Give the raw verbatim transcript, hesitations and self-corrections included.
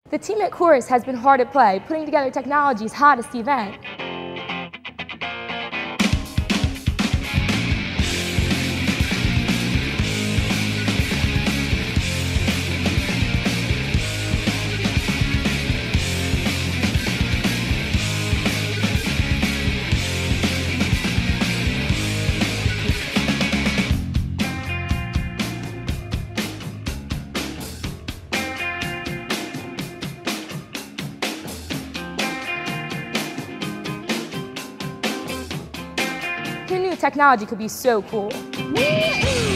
The team at Chorus has been hard at play, putting together technology's hottest event. Who knew technology could be so cool?